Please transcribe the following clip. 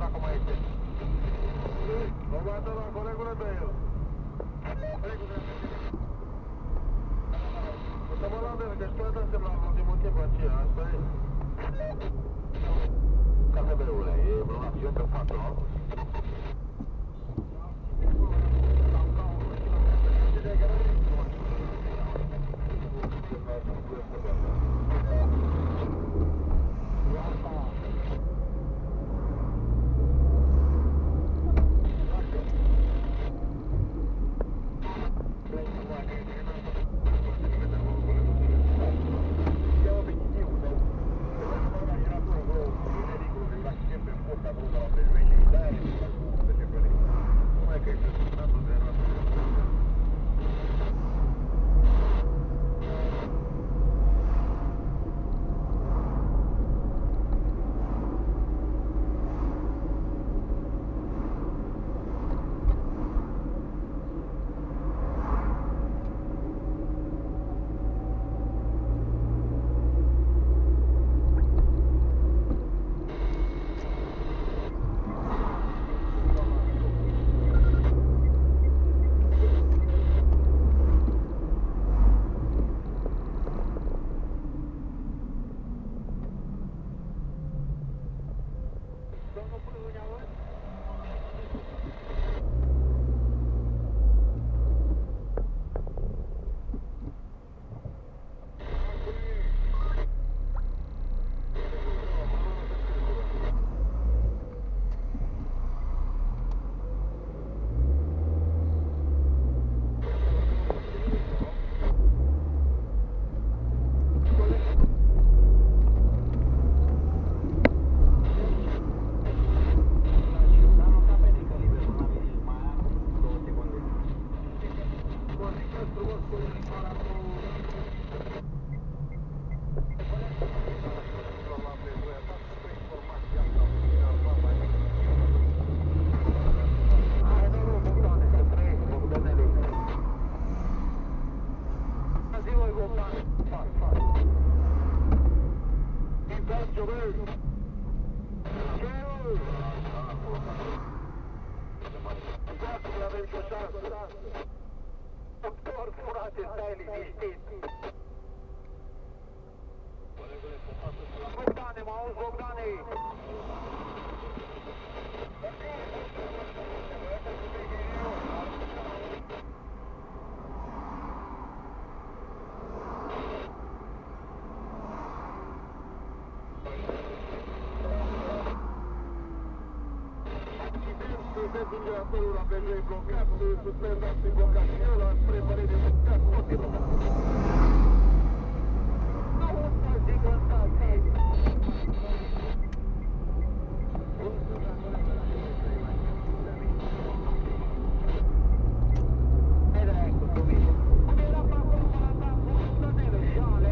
dacă mai este. O bată la colegul de el. O să mă la el, că și tu ai dat semnal în ultimul timp aceea, asta e. KTB-ule, e vreun accident pe față, nu? Acolo la PJ blocat, suspendat pe blocație, la spre părere blocat, tot e blocat. Auzi, mă, zic în stație. Hai de-aia cu Tomi. Cum era pe acolo până la ta, bună-nele, șale,